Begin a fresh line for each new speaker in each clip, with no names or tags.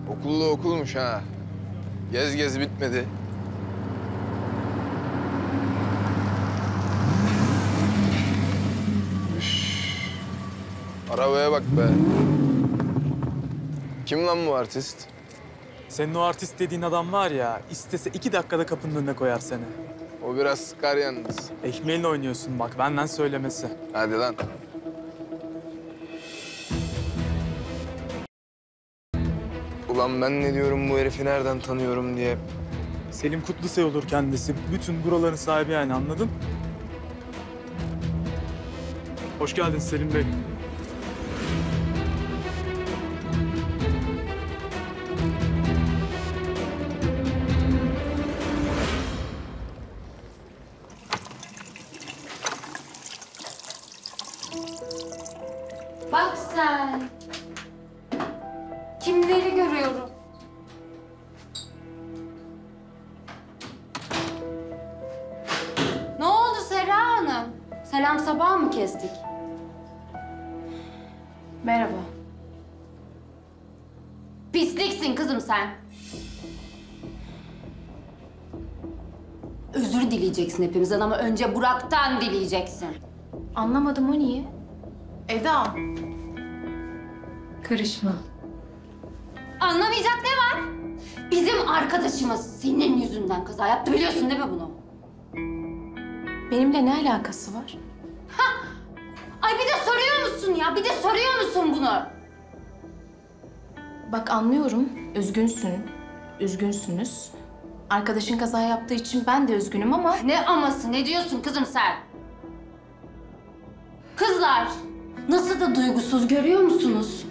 Okullu okulmuş ha. Gez gez bitmedi. Üş. Arabaya bak be. Kim lan bu artist?
Senin o artist dediğin adam var ya, istese 2 dakikada kapının önüne koyar seni.
O biraz sıkar yalnız.
Ekmeğinle oynuyorsun bak, benden söylemesi.
Hadi lan. Ulan ben ne diyorum bu herifi nereden tanıyorum diye.
Selim Kutlusoy olur kendisi. Bütün buraların sahibi yani, anladın? Hoş geldin Selim Bey.
Bak sen. Kimleri görüyorum? Ne oldu Serra Hanım? Selam sabah mı kestik? Merhaba. Pisliksin kızım sen. Özür dileyeceksin hepimizden ama önce Burak'tan dileyeceksin.
Anlamadım, o niye?
Eda.
Karışma.
Anlamayacak ne var? Bizim arkadaşımız senin yüzünden kaza yaptı, biliyorsun değil mi bunu?
Benimle ne alakası var?
Ay bir de soruyor musun ya? Bir de soruyor musun bunu?
Bak anlıyorum, üzgünsün, üzgünsünüz. Arkadaşın kaza yaptığı için ben de üzgünüm ama...
Ne aması? Ne diyorsun kızım sen? Kızlar, nasıl da duygusuz görüyor musunuz?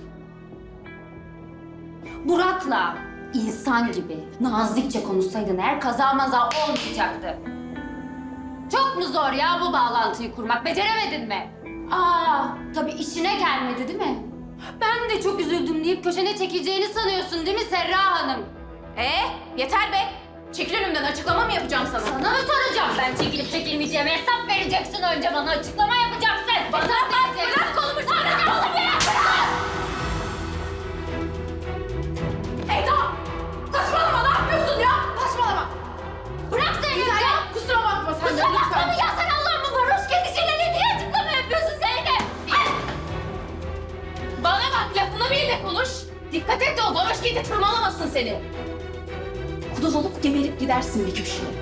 Burak'la insan gibi nazikçe konuşsaydın eğer kaza maza olmayacaktı. Çok mu zor ya bu bağlantıyı kurmak? Beceremedin mi? Tabii işine gelmedi değil mi? Ben de çok üzüldüm deyip köşene çekileceğini sanıyorsun değil mi Serra Hanım?
Yeter be! Çekil önümden, açıklama mı yapacağım sana?
Sana mı soracağım? Ben çekilip çekilmeyeceğime hesap vereceksin önce bana. Açıklama yapacaksın. Bana bak, bırak kolumu soracağım. Oğlum bırak, bırak!
Eda! Saçmalama, ne yapıyorsun ya? Saçmalama!
Bırak seni ya!
Kusura bakma sen de
Kusura bakma mı ya sen Allah'ım mı varoş kedisiyle ne diye açıklama yapıyorsun Zeynep?
Bana bak, lafını bil de konuş. Dikkat et de o varoş kedi tırmalamasın seni. Kuduz olup geberip gidersin bir köşeye.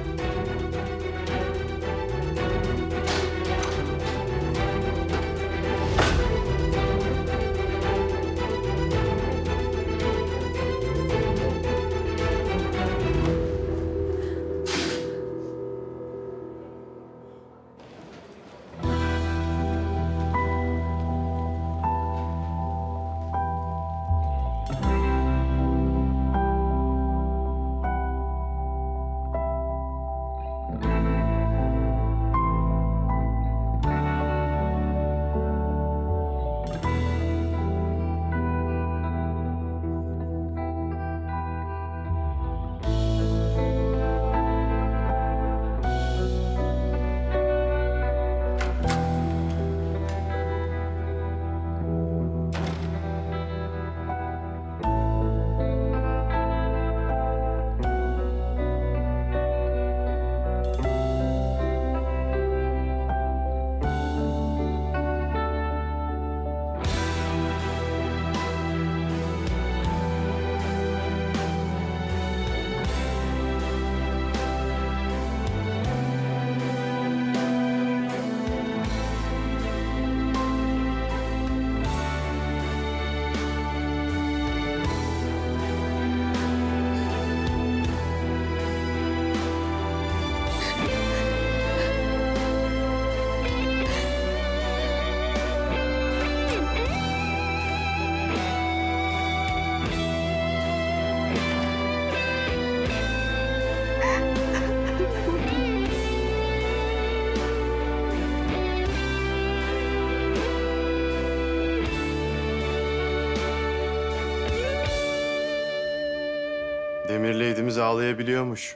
Demirleydimiz ağlayabiliyormuş.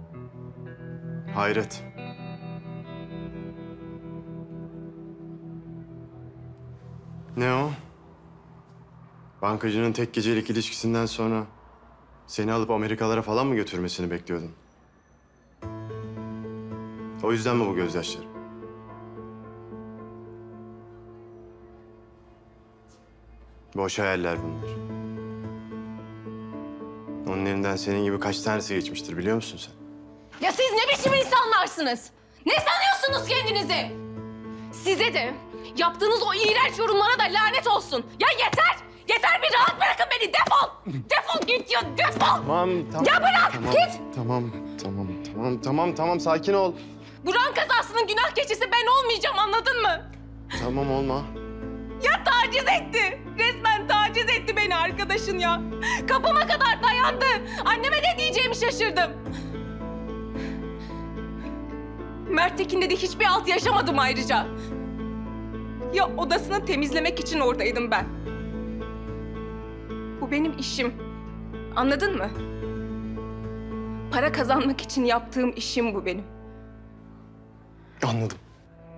Hayret. Ne o? Bankacının tek gecelik ilişkisinden sonra Seni alıp Amerikalara falan mı götürmesini bekliyordun? O yüzden mi bu gözyaşları? Boş hayaller bunlar. Onun elinden senin gibi kaç tanesi geçmiştir biliyor musun sen?
Ya siz ne biçim insanlarsınız? Ne sanıyorsunuz kendinizi? Size de yaptığınız o iğrenç yorumlara da lanet olsun. Ya yeter! Yeter, bir rahat bırakın beni, defol! Defol git ya, defol!
Tamam.
Ya bırak, git!
Tamam, sakin ol.
Buran kazasının günah keçisi ben olmayacağım, anladın mı?
Tamam, olma.
Ya taciz etti. Resmen taciz etti beni arkadaşın ya. Kapıma kadar dayandı. Anneme ne diyeceğimi şaşırdım. Mert Tekin'de de hiçbir alt yaşamadım ayrıca. Ya odasını temizlemek için oradaydım ben. Bu benim işim. Anladın mı? Para kazanmak için yaptığım işim bu benim.
Anladım.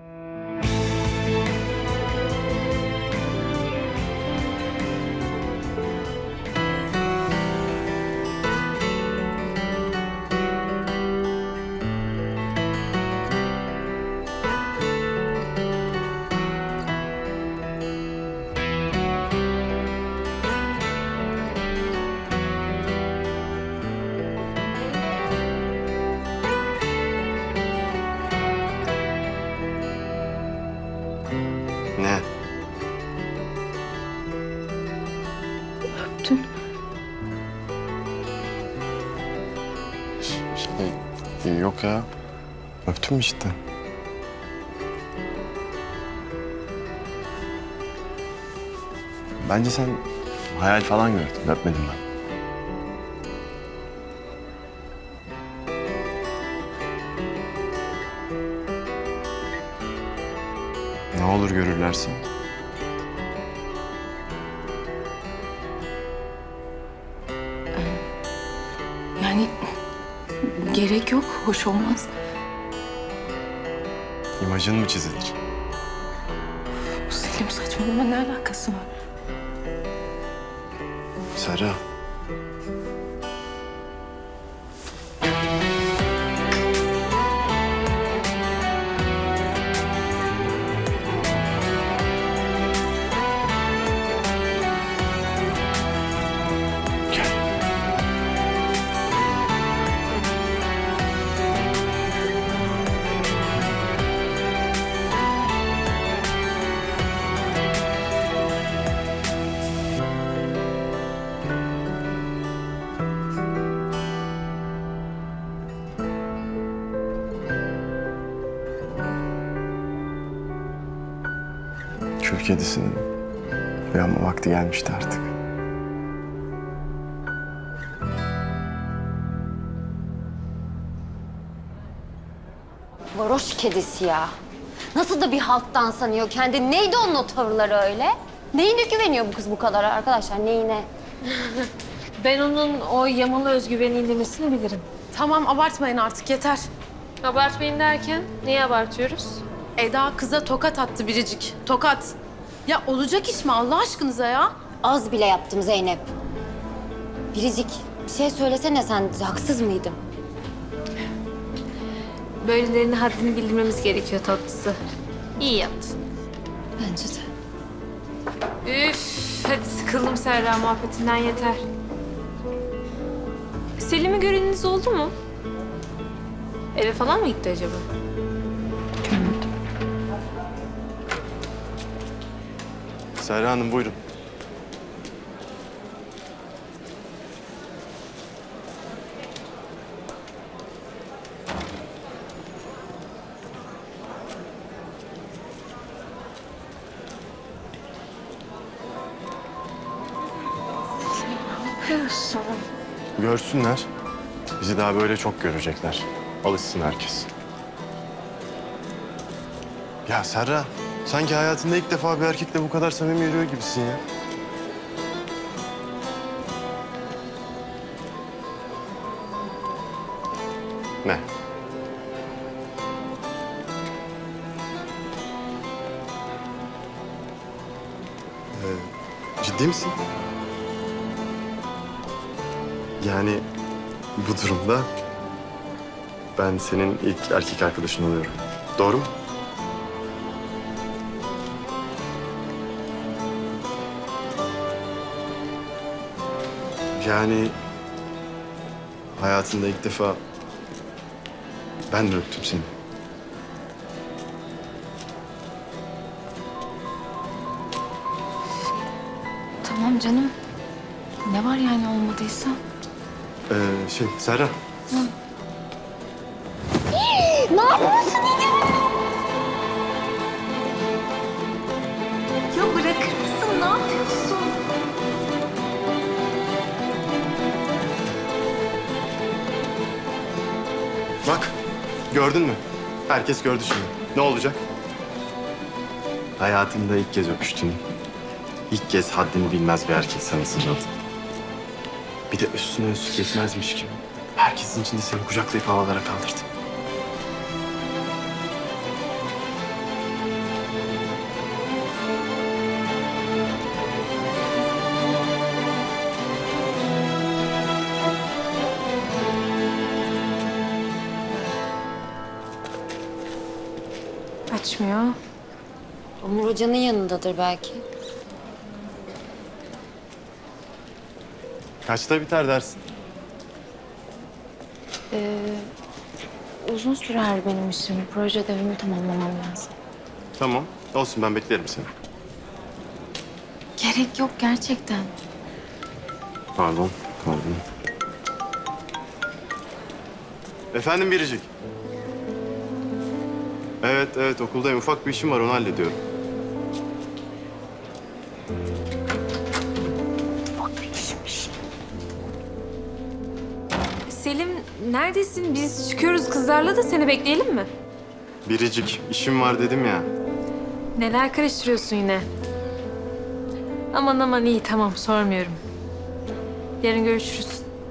Ne?
Öptün.
Yok ya. Öptüm işte. Bence sen hayal falan gördün. Öpmedim ben. Ne olur görürlerse.
Yani gerek yok, hoş olmaz.
İmajın mı çizilir?
Selim, saçmalama, ne alakası var?
Serra. Gel. Kül kedisinin uyanma vakti gelmişti artık.
Varoş kedisi ya. Nasıl da bir halktan sanıyor kendini. Neydi onun o tavırları öyle? Neyine güveniyor bu kız bu kadar arkadaşlar, neyine?
Ben onun o yamalı özgüveni inlemesini bilirim.
Tamam, abartmayın artık, yeter.
Abartmayın derken neyi abartıyoruz?
Eda kıza tokat attı biricik. Tokat. Ya olacak iş mi Allah aşkınıza ya?
Az bile yaptım Zeynep. Biricik, bir şey söylesene sen, haksız mıydım?
Böylelerine haddini bildirmemiz gerekiyor tatlısı. İyi yaptın.
Bence de.
Üf, hadi sıkıldım Serra muhabbetinden, yeter. Selim'i göreniniz oldu mu? Eve falan mı gitti acaba?
Serra Hanım buyurun. Görsünler. Bizi daha böyle çok görecekler. Alışsın herkes. Ya Serra, sanki hayatında ilk defa bir erkekle bu kadar samimi yürüyor gibisin ya. Ne? Ciddi misin? Yani bu durumda ben senin ilk erkek arkadaşın oluyorum. Doğru mu? Yani hayatında ilk defa ben mi öptüm seni?
Tamam canım. Ne var yani olmadıysa?
Serra.
Ya bırakır mısın? Ne yapıyorsun?
Bak, gördün mü? Herkes gördü şimdi. Ne olacak? Hayatımda ilk kez öpüştün. İlk kez haddini bilmez bir erkek sana sarıldı. Bir de üstüne üstlük yetmezmiş gibi herkesin içinde seni kucaklayıp havalara kaldırdı.
Açmıyor.
Onur Hoca'nın yanındadır belki.
Kaçta biter dersin?
Uzun sürer benim işim. Proje ödevimi tamamlamam lazım.
Tamam, olsun ben beklerim seni.
Gerek yok gerçekten.
Pardon. Efendim Biricik. Evet okuldayım. Ufak bir işim var, onu hallediyorum.
Selim neredesin? Biz çıkıyoruz kızlarla da seni bekleyelim mi?
Biricik, işim var dedim ya.
Neler karıştırıyorsun yine? Aman iyi tamam sormuyorum. Yarın görüşürüz.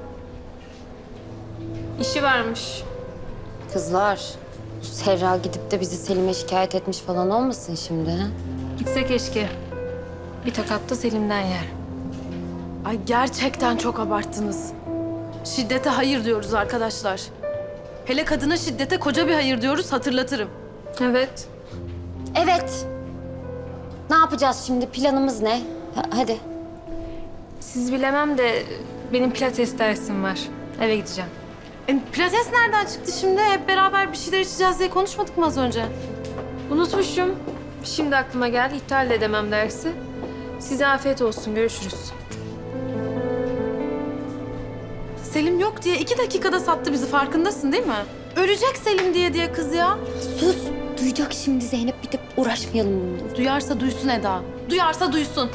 İşi varmış.
Kızlar, bu Serra gidip de bizi Selim'e şikayet etmiş falan olmasın şimdi ha?
Gitse keşke. Bir tokat da Selim'den yer.
Ay gerçekten çok abarttınız. Şiddete hayır diyoruz arkadaşlar. Hele kadına şiddete koca bir hayır diyoruz, hatırlatırım.
Evet.
Evet. Ne yapacağız şimdi? Planımız ne? Hadi.
Siz bilemem de benim pilates dersim var. Eve gideceğim.
Pilates nereden çıktı şimdi? Hep beraber bir şeyler içeceğiz diye konuşmadık mı az önce?
Unutmuşum. Şimdi aklıma geldi. İptal edemem dersi. Size afiyet olsun. Görüşürüz.
Selim yok diye 2 dakikada sattı bizi, farkındasın değil mi? Ölecek Selim diye kız ya.
Sus. Duyacak şimdi Zeynep, bir de uğraşmayalım bununla.
Duyarsa duysun Eda. Duyarsa duysun.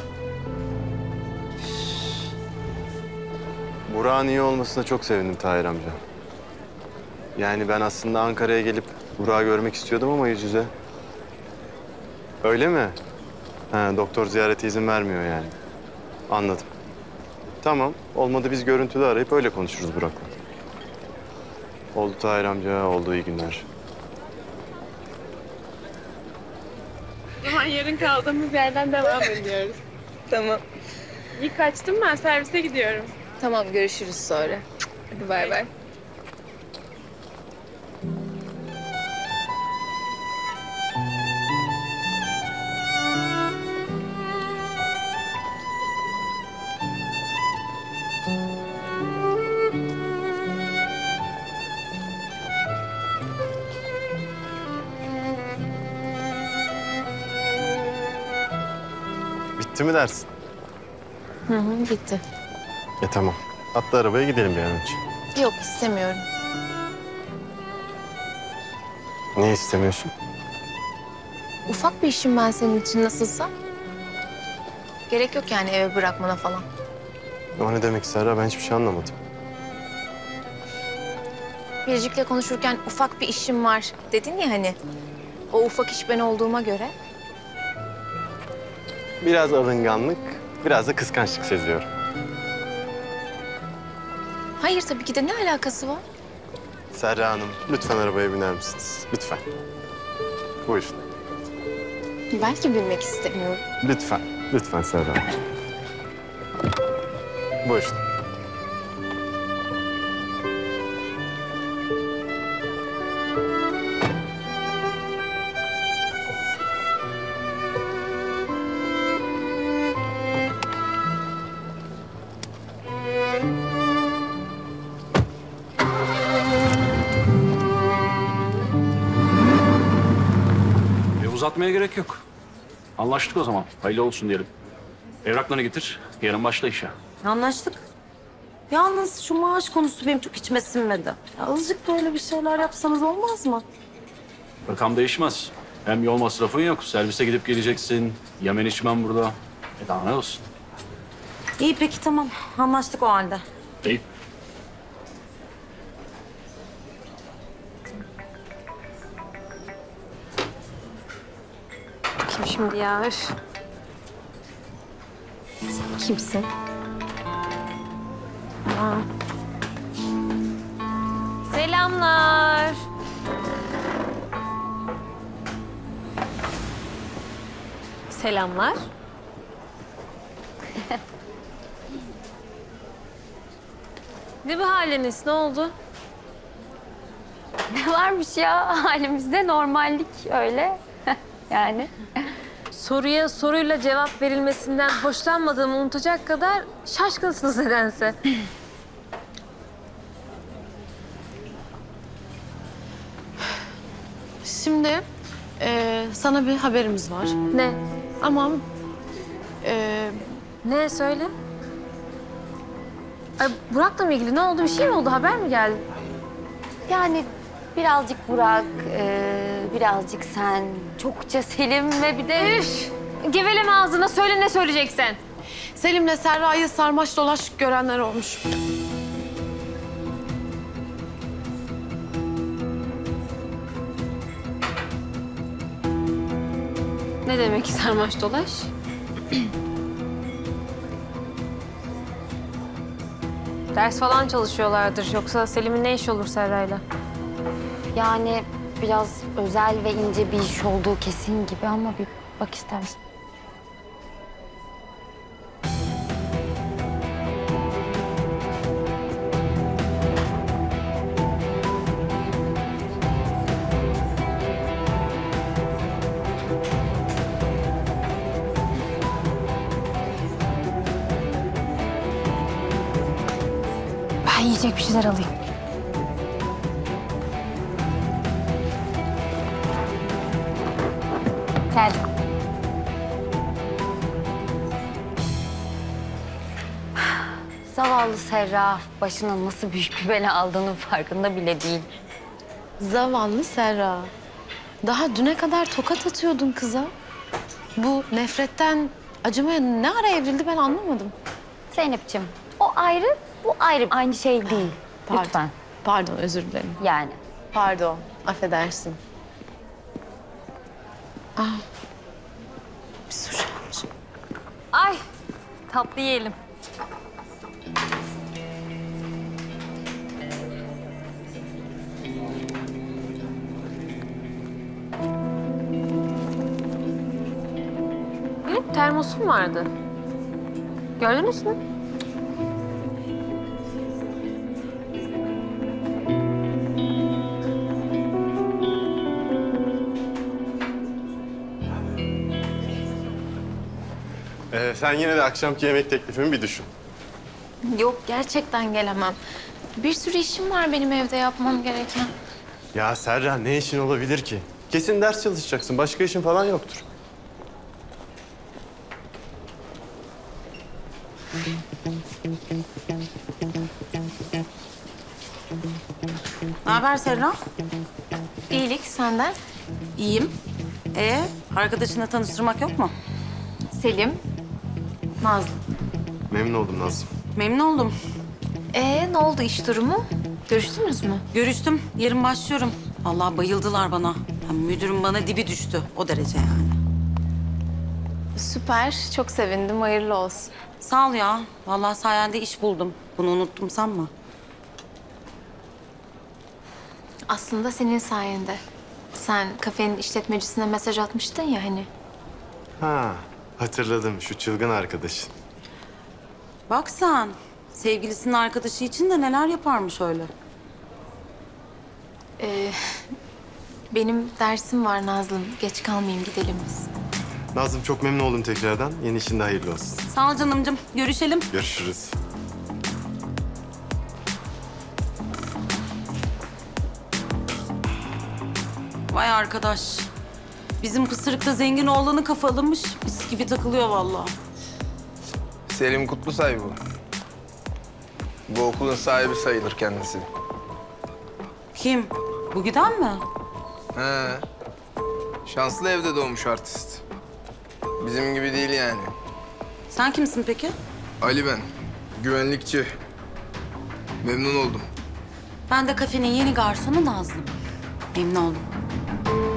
Burak'ın iyi olmasına çok sevindim Tahir amca. Yani ben aslında Ankara'ya gelip Burak'ı görmek istiyordum ama yüz yüze. Öyle mi? Doktor ziyarete izin vermiyor yani. Anladım. Tamam, olmadı biz görüntülü arayıp öyle konuşuruz Burak'la. Oldu Tahir amca, oldu, iyi günler.
O zaman yarın kaldığımız yerden devam ediyoruz. Tamam. İyi kaçtım ben, servise gidiyorum.
Tamam görüşürüz sonra.
Hadi bay bay.
Bitti mi dersin?
Bitti.
Tamam. Atla arabaya gidelim bir an önce.
Yok istemiyorum.
Niye istemiyorsun?
Ufak bir işim ben senin için nasılsa. Gerek yok yani eve bırakmana falan.
O ne demek Serra? Ben hiçbir şey anlamadım.
Biricik'le konuşurken ufak bir işim var dedin ya hani. O ufak iş ben olduğuma göre.
Biraz alınganlık, biraz da kıskançlık seziyorum.
Hayır tabii ki de ne alakası var?
Serra Hanım, lütfen arabaya biner misiniz? Lütfen. Buyurun.
Belki bilmek istemiyorum.
Lütfen Serra Hanım. Buyurun.
uzatmaya gerek yok. Anlaştık o zaman. Hayırlı olsun diyelim. Evraklarını getir. Yarın başla işe.
Anlaştık. Yalnız şu maaş konusu benim çok içime sinmedi. Ya azıcık böyle bir şeyler yapsanız olmaz mı?
Rakam değişmez. Hem yol masrafın yok. Servise gidip geleceksin. Yemen içmem burada. Daha ne olsun?
İyi peki tamam. Anlaştık o halde.
İyi.
Kim şimdi ya? Üf. Sen kimsin? Aa. Selamlar. Selamlar. Ne bu haliniz? Ne oldu?
Ne varmış ya halimizde normallik öyle. Yani.
Soruya soruyla cevap verilmesinden hoşlanmadığımı unutacak kadar şaşkınsınız nedense.
Şimdi sana bir haberimiz var.
Ne?
Ama
Ne söyle? Ay, Burak'la mı ilgili ne oldu? Bir şey mi oldu? Haber mi geldi?
Yani birazcık Burak, birazcık sen, çokça Selim ve bir de...
Üf! Geveleme ağzına. Söyle ne söyleyeceksen.
Selim'le Serra'yı sarmaş dolaş görenler olmuş.
Ne demek sarmaş dolaş? Ders falan çalışıyorlardır. Yoksa Selim'in ne işi olur Serra'yla?
Yani biraz özel ve ince bir iş olduğu kesin gibi ama bir bak istersen.
Ben yiyecek bir şeyler alayım.
Geldim. Zavallı Serra başına nasıl büyük bir bela aldığının farkında bile değil.
Zavallı Serra. Daha düne kadar tokat atıyordun kıza. Bu nefretten acımaya ne ara evrildi ben anlamadım.
Zeynep'ciğim o ayrı, bu ayrı. Aynı şey değil.
Pardon.
Lütfen.
Pardon, özür dilerim.
Yani.
Pardon, affedersin. Bir sushi almış.
Ay tatlı yiyelim. Benim termosum vardı. Gördünüz mü?
Sen yine de akşamki yemek teklifimi bir düşün.
Yok gerçekten gelemem. Bir sürü işim var benim evde yapmam gereken.
Ya Serra ne işin olabilir ki? Kesin ders çalışacaksın. Başka işin falan yoktur.
Ne haber Serra?
İyilik senden.
İyiyim. Arkadaşını tanıştırmak yok mu?
Selim. Nazlı.
Memnun oldum Nazım.
Memnun oldum.
Ne oldu iş durumu? Görüştünüz mü?
Görüştüm. Yarın başlıyorum. Vallahi bayıldılar bana. Yani müdürüm bana dibi düştü. O derece yani.
Süper. Çok sevindim. Hayırlı olsun.
Sağ ol ya. Vallahi sayende iş buldum. Bunu unuttum sanma.
Aslında senin sayende. Sen kafenin işletmecisine mesaj atmıştın ya hani.
Ha, hatırladım şu çılgın arkadaşın.
Bak sen. Sevgilisinin arkadaşı için de neler yaparmış öyle.
Benim dersim var Nazlım. Geç kalmayayım gidelim biz.
Nazım çok memnun oldum tekrardan. Yeni işin de hayırlı olsun.
Sağ ol canımcığım. Görüşelim.
Görüşürüz.
Vay arkadaş. Bizim Pısırık'ta zengin oğlanı kafalamış. Mis gibi takılıyor vallahi.
Selim Kutlusay bu. Bu okulun sahibi sayılır kendisi.
Kim? Bu giden mi?
He. Şanslı evde doğmuş artist. Bizim gibi değil yani.
Sen kimsin peki?
Ali ben. Güvenlikçi. Memnun oldum.
Ben de kafenin yeni garsonu Nazlı. Memnun oldum.